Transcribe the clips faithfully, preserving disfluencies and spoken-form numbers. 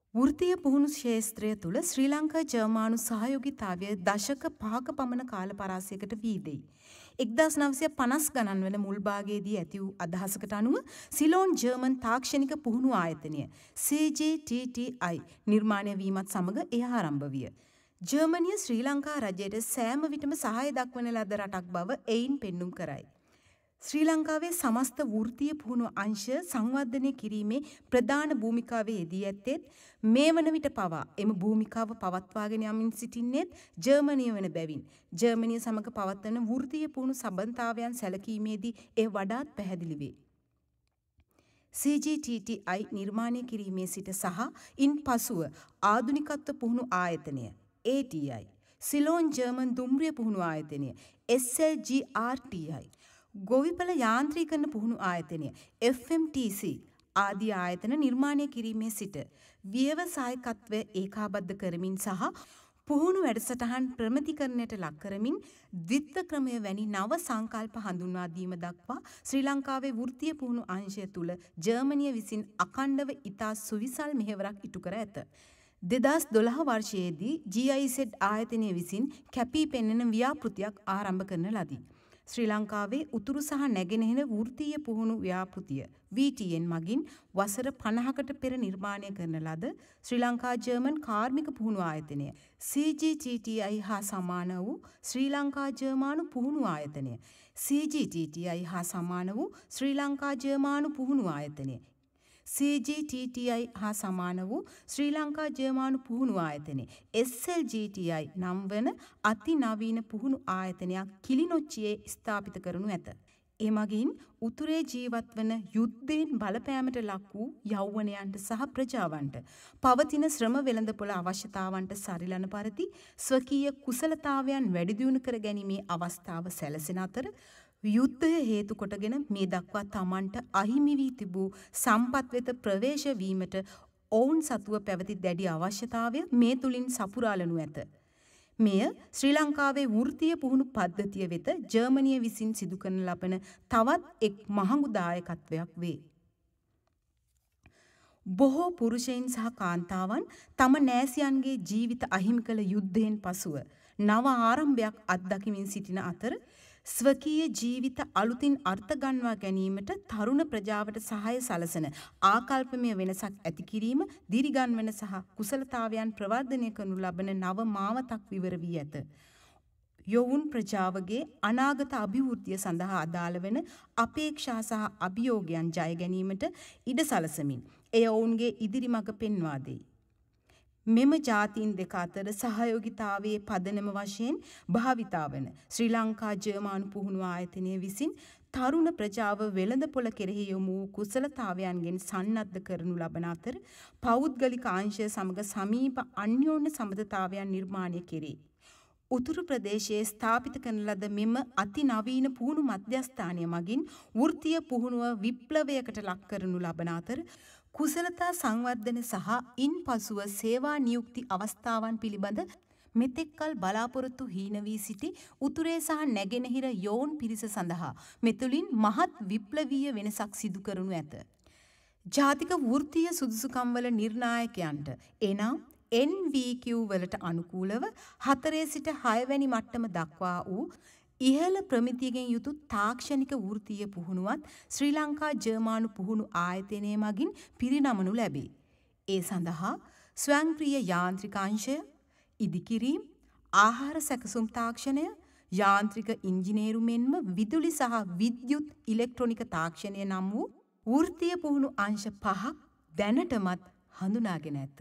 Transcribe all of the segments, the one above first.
වෘත්තීය පුහුණු ක්ෂේත්‍රය තුළ ශ්‍රී ලංකා ජර්මානු සහයෝගීතාවය දශක පහක පමණ කාල පරාසයකට වීදෙයි. එක්දාස් නවසිය පනස් ගණන් වන මුල් භාගයේදී ඇති වූ අදහසකට අනුව සිලෝන් ජර්මන් තාක්ෂණික පුහුණු ආයතනය සී ජී ටී ටී ආයි නිර්මාණය වීමත් සමග එය ආරම්භ විය. ජර්මනිය ශ්‍රී ලංකා රජයට සෑම විටම සහාය දක්වන ලද රටක් බව එයින් පෙන්නුම් කරයි. ශ්‍රී ලංකාවේ සමස්ත වෘත්තීය පුහුණු අංශ සංවර්ධනය කිරීමේ ප්‍රධාන භූමිකාවේ යෙදී ඇත්තේත් මේ වන විට පවා එම භූමිකාව පවත්වාගෙන යමින් සිටින්නේත් ජර්මනිය වන බැවින් ජර්මනිය සමග පවත්වන වෘත්තීය පුහුණු සම්බන්ධතාවයන් සැලකීමේදී එය වඩාත් පැහැදිලි වේ. සී ජී ටී ටී ආයි නිර්මාණය කිරීමේ සිට සහ ඉන් පසුව ආධුනිකත්ව පුහුණු ආයතනය A T I, Ceylon German දුම්රිය පුහුණු ආයතනය S L G R T I, ගොවිපළ යාන්ත්‍රීකරණ පුහුණු ආයතනය එෆ් එම් ටී සී ආදී ආයතන නිර්මාණය කිරීමේ සිට ව්‍යවසායකත්වය ඒකාබද්ධ කරමින් සහ පුහුණු වැඩසටහන් ප්‍රමිතිකරණයට ලක් කරමින් ද්විත්ව ක්‍රමය වැනි නව සංකල්ප හඳුන්වා දීම දක්වා ශ්‍රී ලංකාවේ වෘත්තීය පුහුණු අංශය තුළ ජර්මනිය විසින් අඛණ්ඩව ඉතා සුවිසල් මෙහෙවරක් ඉටු කර ඇත. දෙදහස් දොළහ වර්ෂයේදී ජී ආයි සෙඩ් ආයතනය විසින් කැපී පෙනෙන ව්‍යාපෘතියක් ආරම්භ කරන ලදී. ශ්‍රී ලංකාවේ උතුරු සහ නැගෙනහිර වෘත්තීය පුහුණු ව්‍යාපෘතිය වී ටී එන් මගින් වසර පනහකට පෙර නිර්මාණය කරන ලද ශ්‍රී ලංකා ජර්මන් කාර්මික පුහුණු ආයතනය සී ජී ටී ටී ආයි හා සමාන වූ ශ්‍රී ලංකා ජර්මානු පුහුණු ආයතනය සී ජී ටී ටී ආයි හා සමාන වූ ශ්‍රී ලංකා ජර්මානු පුහුණු ආයතනය සී ජී ටී ටී ආයි හා සමාන වූ ශ්‍රී ලංකා ජර්මානු පුහුණු ආයතනය එස් එල් ජී ටී ආයි නම් වන අතිනවීන පුහුණු ආයතනයක් කිලිනොච්චියේ ස්ථාපිත කරනු ඇත. එමගින් උතුරේ ජීවත් වන යුද්ධයෙන් බලපෑමට ලක් වූ යෞවනයන්ට සහ ප්‍රජාවන්ට පවතින ශ්‍රම වෙළඳපොළ අවශ්‍යතාවන්ට සරිලන පරිදි ස්වකීය කුසලතාවයන් වැඩි දියුණු කර ගැනීමේ අවස්ථාව සැලසෙන අතර යුද්ධය හේතු කොටගෙන මේ දක්වා තමන්ට අහිමි වී තිබූ සම්පත් වෙත ප්‍රවේශ වීමට ඔවුන් සතුව පැවති දැඩි අවශ්‍යතාවය මේ තුලින් සපුරාලනු ඇත. මෙය ශ්‍රී ලංකාවේ වෘත්තීය පුහුණු පද්ධතිය වෙත ජර්මනිය විසින් සිදු කරන ලබන තවත් එක් මහඟු දායකත්වයක් වේ. බොහෝ පුරුෂයන් සහ කාන්තාවන් තම නෑසියන්ගේ ජීවිත අහිමි කළ යුද්ධයෙන් පසුව නව ආරම්භයක් අත්දකිමින් සිටින අතර ස්වකීය ජීවිත අලුතින් අර්ථ ගන්වා ගැනීමට තරුණ ප්‍රජාවට සහාය සලසන ආකල්පමය වෙනසක් ඇති කිරීම දිරිගන්වන සහ කුසලතාවයන් ප්‍රවර්ධනය කරනු ලබන නව මාවතක් විවර වී ඇත. යොවුන් ප්‍රජාවගේ අනාගත අභිවෘද්ධිය සඳහා අදාළ වන අපේක්ෂා සහ අභියෝගයන් ජය ගැනීමට ඉඩ සලසමින් එය ඔවුන්ගේ ඉදිරි මඟ පෙන්වා දෙයි. මෙම ජාතීන් දෙක අතර සහයෝගිතාවයේ පදනම වශයෙන් භාවිතා වන ශ්‍රී ලංකා ජර්මානු පුහුණු ආයතනය විසින් තරුණ ප්‍රජාව වෙළඳපොළ කෙරෙහි යොමු වූ කුසලතාවයන්ගෙන් සන්නද්ධ කරනු ලබන අතර පෞද්ගලික අංශය සමග සමීප අන්‍යෝන්‍ය සම්බන්ධතාවයන් නිර්මාණය කෙරේ. උතුරු ප්‍රදේශයේ ස්ථාපිත කරන ලද මෙම අතිනවීන පුහුණු මධ්‍යස්ථානය මගින් වෘත්තීය පුහුණුව විප්ලවයකට ලක් කරනු ලබන අතර කුසලතා සංවර්ධන සහ ඉන් පසුව සේවා නියුක්ති අවස්ථාවන් පිළිබඳ මෙතෙක්කල් බලාපොරොත්තු හීන වී සිටි උතුරේ සහ නැගෙනහිර යෝන් පිරිස සඳහා මෙතුළින් මහත් විප්ලවීය වෙනසක් සිදු කරනු ඇත. ජාතික වෘත්තීය සුදුසුකම්වල නිර්ණායකයන්ට එනම් එන් වී කියූ වලට අනුකූලව හතරේ සිට හයවැනි මට්ටම දක්වා වූ ඉහළ ප්‍රමිතියකින් යුතු තාක්ෂණික වෘත්තීය පුහුණුවත් ශ්‍රී ලංකා ජර්මානු පුහුණු ආයතනය මගින් පිරිනමනු ලැබේ. ඒ සඳහා ස්වයංක්‍රීය යාන්ත්‍රික අංශය, ඉදිකිරීම්, ආහාර සැකසුම් තාක්ෂණය, යාන්ත්‍රික ඉංජිනේරු මෙන්ම විදුලි සහ විද්‍යුත් ඉලෙක්ට්‍රොනික තාක්ෂණය නම් වූ වෘත්තීය පුහුණු අංශ පහක් දැනටමත් හඳුනාගෙන ඇත.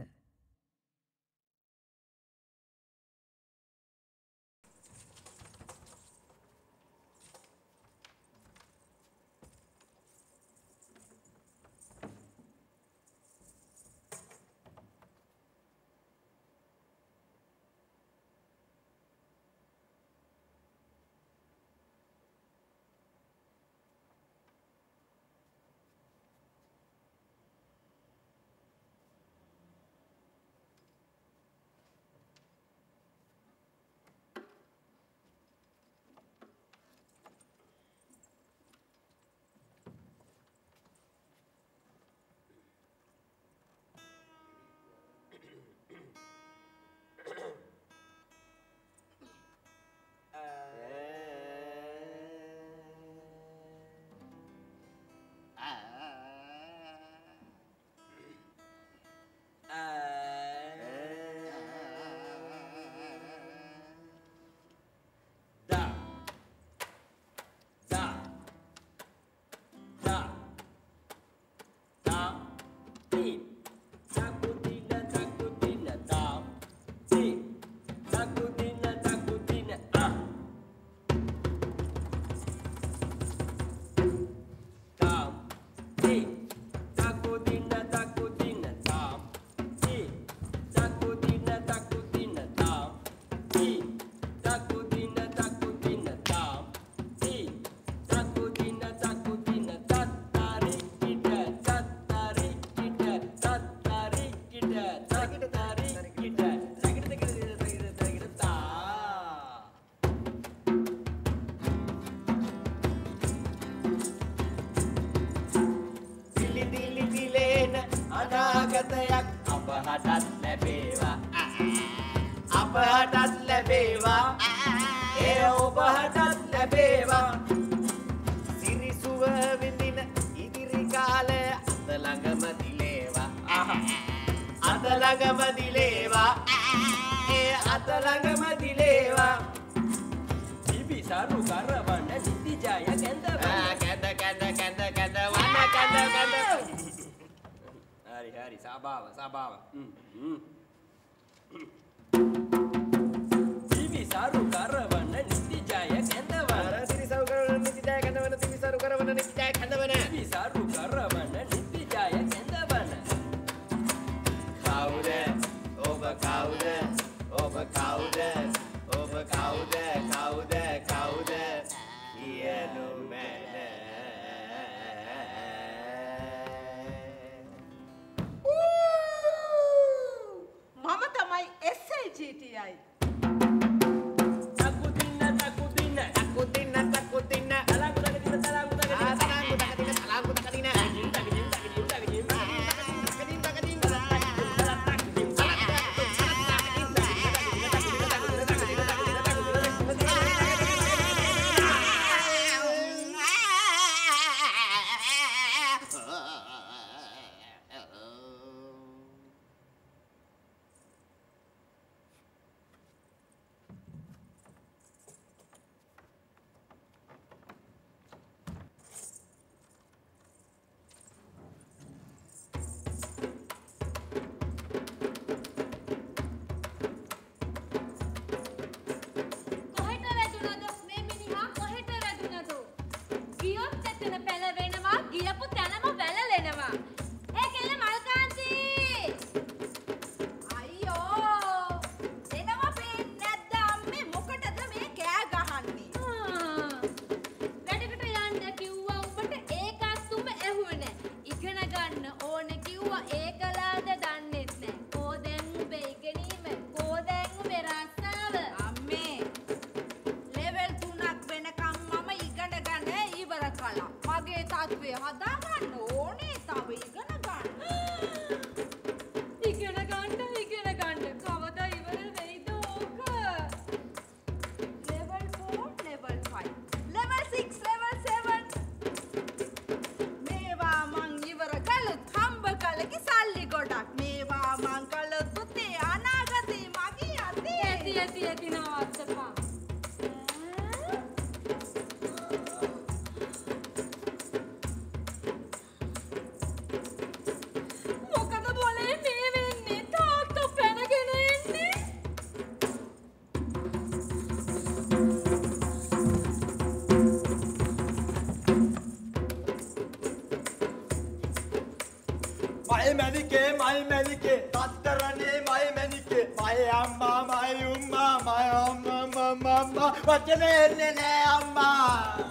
My manike, my manike, tattarane, my manike, my amma, my umma, my amma, mama, mama, vachane nene amma.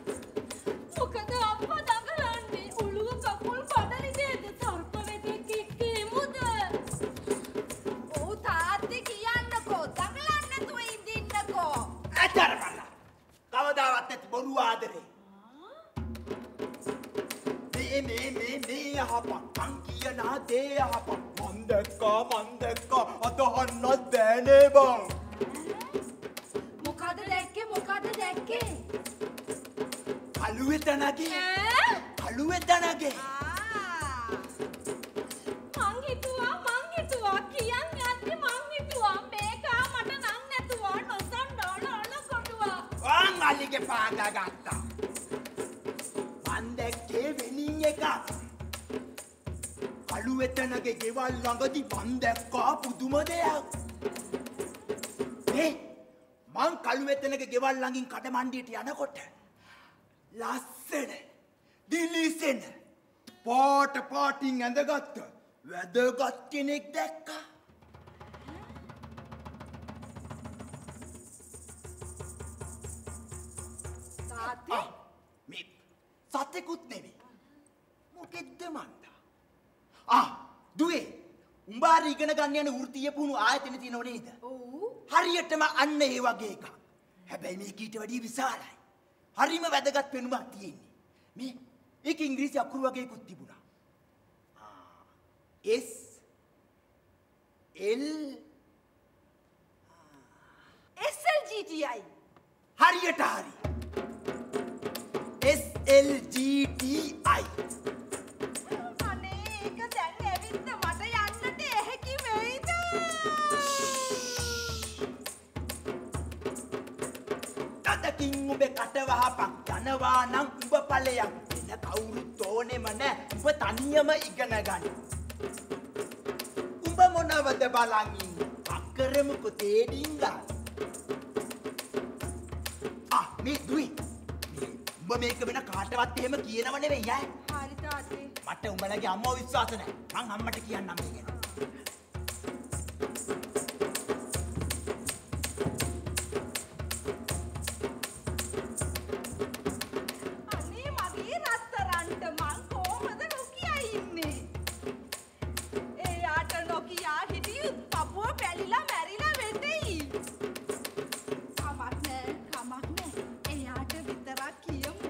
මොකද අප්පා දඟලන්නේ උළුව කකුල් පඩලිදේද සර්පවෙදෙක් එක්කේමුද? ඔව් තාත්තේ කියන්නකෝ දඟලන්න නැතුව ඉඳින්නකෝ. ඇතර බලන්න. කවදාවත් නැති බොරු ආදරේ. මේ මේ මේ මේ අහපන් මං කියන දේ අහපන් මන් දැක්කා මන් දැක්කා අදහන්න දැනේ බං. මොකද දැක්කේ මොකද දැක්කේ? කළුවේ තනගේ කළුවේ තනගේ මං හිතුවා මං හිතුවා කියන් යන්නේ මං හිතුවා මේකා මට නම් නැතුවා නොසන්ඩාල අනකොටුවා වාන් අලිගේ පාගා ගත්තා මන් දැක්කේ වෙනින් එක කළු වෙතනගේ ගෙවල් ළඟදී මං දැක්කා පුදුම දෙයක්. මේ මං කළු වෙතනගේ ගෙවල් ළඟින් කඩමණ්ඩියට යනකොට ලස්සන දිලිසෙන පාට පාටින් ඇඳගත්ත වැදගත් කෙනෙක් දැක්කා. තාත්තේ මේ සතෙකුත් නෙවෙයි. මොකෙද්ද මන්දා? ආ දුවේ උඹ හරි ඉගෙන ගන්න යන වෘත්තීය පුහුණු ආයතන තියෙනව නේද? ඔව්. හරියටම අන්න ඒ වගේ එකක්. හැබැයි මේක ඊට වැඩිය විශාලයි. හරිම වැදගත් වෙනුමක් තියෙන්නේ. මේ ඒක ඉංග්‍රීසි අකුරු වගේකුත් තිබුණා. ආ S L S L G T I. හරියට හරි. S L G T I. අනේ ඒක දැන් ඇවිත් මට යන්නට එහෙකි වෙයිද? තදකින් උඹ කට වහපන් යනවා නම් උඹ ඵලයක් වෙන කවුරුත් ඕනෙම නෑ උඹ තනියම ඉගෙන ගන්න. උඹ මොනවද බලන් ඉන්නේ? අක්කරමුකෝ තේඩින්ගා. ආ මේ දුයි උඹ මේක වෙන කාටවත් එහෙම කියනව නෙවෙයි ඈ. හරි තාත්තේ. මට උඹලගේ අම්මව විශ්වාස නැහැ. මං අම්මට කියන්නම් මේක. අනේ මගේ රත්තරන්ට මං කොහමද නොකිය ඉන්නේ? එයාට නොකියා හිටියොත් පපුව පැලිලා මැරිලා වෙතෙයි. කමක් නෑ කමක් නෑ. එයාට විතරක් කියමු.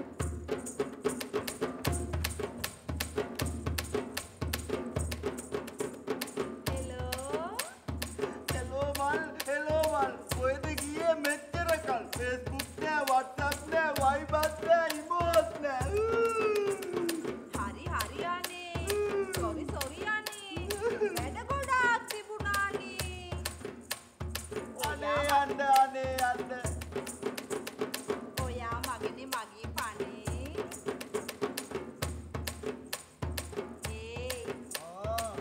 හෙලෝ හෙලෝ මල් හෙලෝ මල් කොහෙද ගියේ මෙච්චර කල්? Facebook නෑ WhatsApp නෑ Viber නෑ ඉමෝස් නෑ. හරි හරි අනේ. සෝරි සෝරි අනේ. වැඩ ගොඩාක් තිබුණානේ. අනේ යන්න අනේ යන්න. ඔයා මගනේ මගේ පනේ. ඒ ආ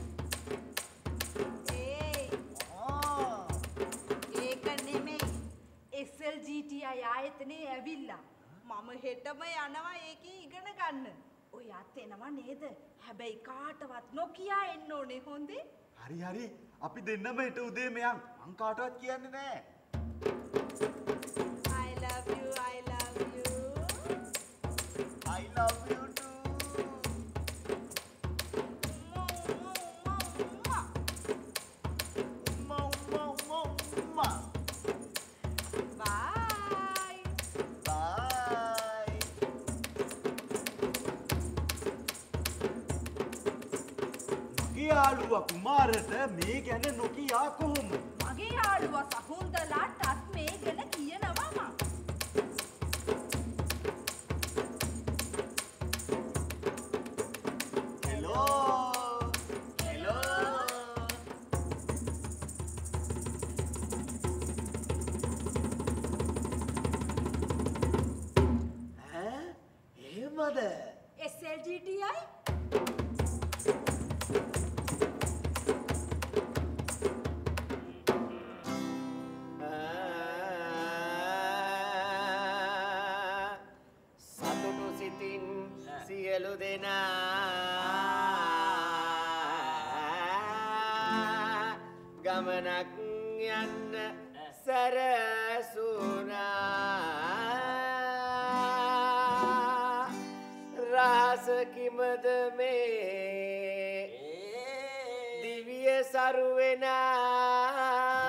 ඒ ආ ඒක නෙමෙයි. S L G T I ආයතනේ ඇවිල්ලා. මම හෙටම යනවා ඒකේ ඉගෙන ගන්න. ඔයාත් එනවා නේද? හැබැයි කාටවත් නොකියා එන්න ඕනේ හොඳේ. හරි හරි අපි දෙන්නම හෙට උදේ මෙයන් මං කාටවත් කියන්නේ නෑ. I love you I love you. I love you too. Mau mau mau mau. Bye. Bye. මගේ යාළුවා කුමාරට මේ ගැන නොකියා කොහොමද? මගේ යාළුවා සහුන්දලාටත් මේ ගැන කියනවා මං. Hello. Hello. ඈ එහෙමද? S L G T I සතුටු සිතින් සියලු දෙනා ගමනක් යන්න සැරසුනා රහස කිමද මේ දිවිය සරුවෙනා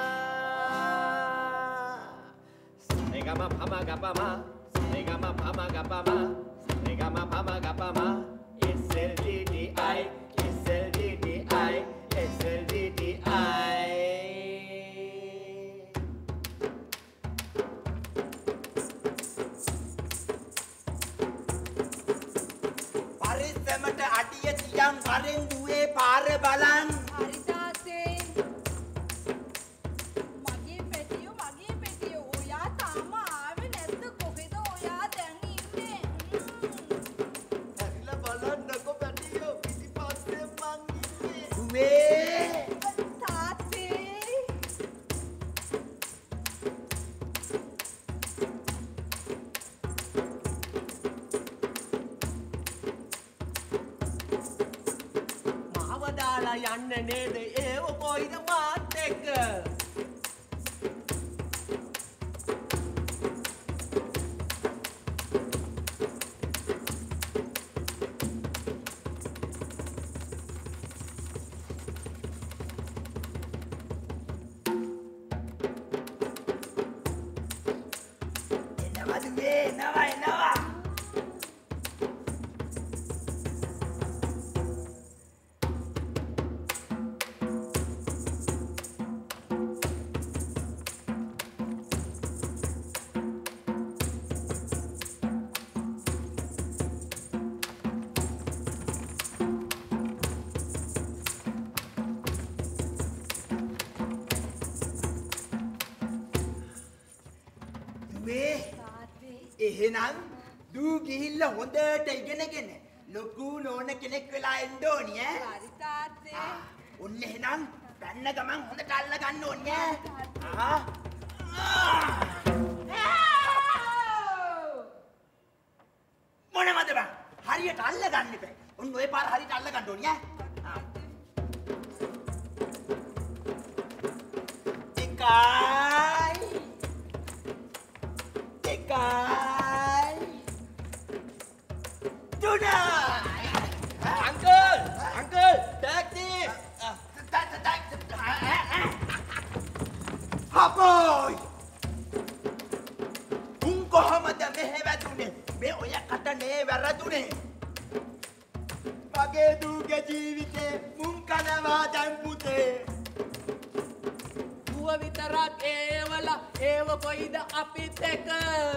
Regama pama gapama, regama pama gapama, regama pama gapama. S L G T I, S L G T I, S L G T I. පරිස්සමට අඩිය තියන් වරෙන් දුවේ පාර බලන්. හරි තාත්තේ. මගේ පෙටියෝ මගේ පෙටියෝ ඔයා තාම ආවේ නැද්ද? කොහෙද ඔයා දැන් ඉන්නේ? ඇවිල්ලා බලන්නකො පැටියෝ පිටිපස්සේ මං දුවේ තාත්තේ මාව දාලා යන්න නේද ඒව කොයිද මාත් එක්ක එනවා දුවේ එනවා එනවා එහෙනම් දූ ගිහිල්ලා හොඳට ඉගෙනගෙන ලොකු නෝන කෙනෙක් වෙලා එන්න ඕනි ඈ. හරි තාත්තේ. ඔන්න එහෙනම් ගන්න ගමන් හොඳට අල්ල ගන්න ඕනි ඈ. මොනවද බං? හරියට අල්ල ගන්න එපා. ඔන්න ඔය පාර හරියට අල්ල ගන්න ඕනි ඈ. එකයි එකයි තුනයි අංකල් අංකල් ටැක්සි හපෝයි උන් කොහමද මෙහෙ වැදුනේ මේ ඔය කටනේ වැරදුනේ මගේ දූගේ ජීවිතේ මුන් කනවා දැන් පුතේ දුව විතරක් ඒවල ඒව කොයිද අපිත් එක්ක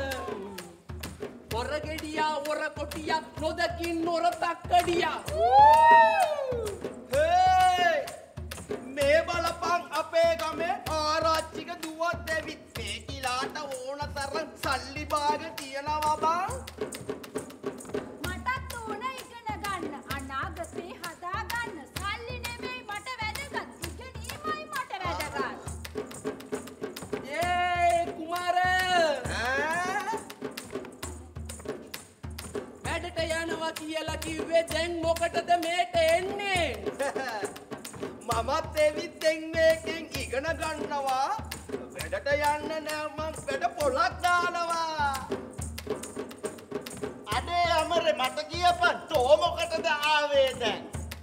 ඔර ගෙඩියා ඔර කොටියා නොදකින් නොර තක්කඩියා හේ මේ බලපන් අපේ ගමේ ආරච්චික දුවත් ඇවිත් මේ කිලාට ඕන තරම් සල්ලි බාග තියනවා බං මටත් ඕන ඉගෙන ගන්න අනාගතේ හදා ගන්න සල්ලි නෙමෙයි මට වැදගත් ඉගෙනීමයි මට වැදගත් ඒ කුමාර වැඩට යනවා කියලා කිව්වේ දැන් මොකටද මේට එන්නේ මමත් එවිත් දැන් මේකෙන් ඉගෙන ගන්නවා වැඩට යන්න නෑ මම වැඩ පොලක් දානවා අනේ අමරේ මට කියපන් තෝ මොකටද ආවේ දැන්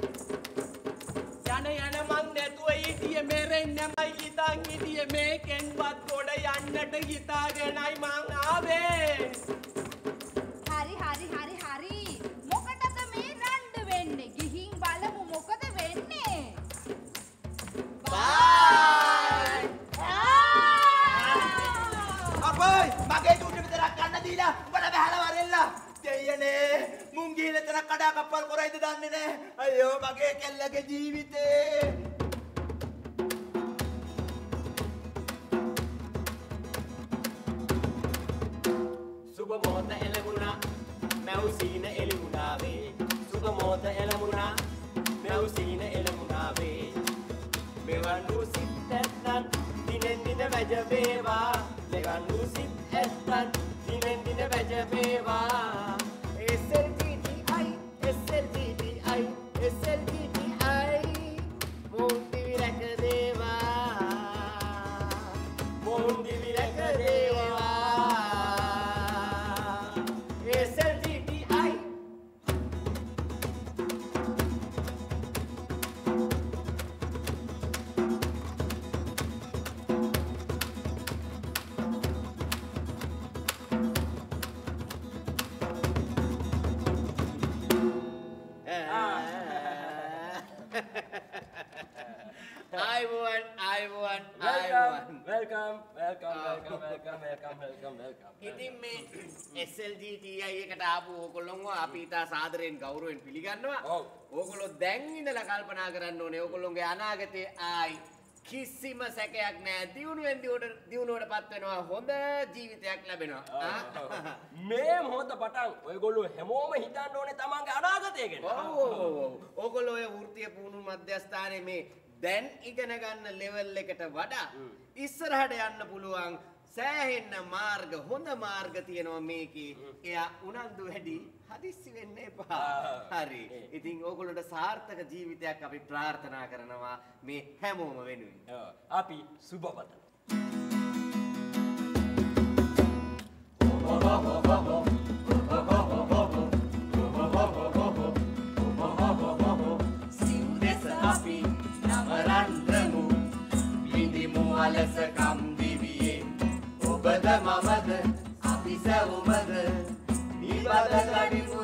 යන යන මං නැතුව හිටියේ මෙරෙන්නමයි හිතන් හිටියේ මේකෙන්වත් ගොඩ යන්නට හිතාගෙනයි මං ආවේ හරි හරි හරි හරි මොකටද මේ රණ්ඩු වෙන්නේ ගිහින් බලමු මොකද වෙන්නේ බයි අපෝයි මගේ දූට විතරක් ගන්න දීලා උඹලා බහලා වරෙල්ලා දෙයනේ මුන් ගිහලා තන කඩා කප්පල් කරයිද දන්නේ නැහැ අයියෝ මගේ කෙල්ලගේ ජීවිතේ සුබ මොහොත එළඹුණා මැව් සීන එළිවුණා වේ සුබ මොහොත එළඹුණා මැව් සීන එළඹුණා වේ මෙවන් වූ සිත් ඇත්තන් දිනෙන් දින වැජ වේවා මෙවන් වූ සිත් ඇත්තන් දිනෙන් දින වැජ වේවා S L G T I S L G T I S L G T I මොන්ටි විරක දේවා මොන්ටි විරක දේවා S L G T I I won, I won, I won. Welcome, welcome, welcome, welcome, welcome, welcome, welcome. ඉතින් මේ S L G T I එකට ආපු ඕගොල්ලෝව අපි ඉතා සාදරයෙන් ගෞරවයෙන් පිළිගන්නවා. ඔව්. ඕගොල්ලෝ දැන් ඉඳලා කල්පනා කරන්න ඕනේ ඕගොල්ලෝගේ අනාගතේ ආයි කිසිම සැකයක් නැහැ. දියුණුවෙන් දියුණුවට දියුණුවට පත් වෙනවා. හොඳ ජීවිතයක් ලැබෙනවා. මේ මොහොත පටන් ඔයගොල්ලෝ හැමෝම හිතන්න ඕනේ තමන්ගේ අනාගතය ගැන. ඔව් ඔව් ඔව්. ඔයගොල්ලෝ ඔය වෘත්තීය පුහුණු මධ්‍යස්ථානයේ මේ දැන් ඉගෙන ගන්න ලෙවල් එකට වඩා ඉස්සරහට යන්න පුළුවන් සෑහෙන්න මාර්ග හොඳ මාර්ග තියෙනවා මේකේ. එයා උනන්දු වැඩි හදිස්සි වෙන්න එපා. හරි. ඉතින් ඕගොල්ලන්ට සාර්ථක ජීවිතයක් අපි ප්‍රාර්ථනා කරනවා මේ හැමෝම වෙනුවෙන්. අපි සුබ පතනවා. සිව්දෙස අපි නවරන්දමු බිඳිමු අලසකම් දිවියෙන්. ඔබද මමද අපි සැවුමද නිබද කඩිමු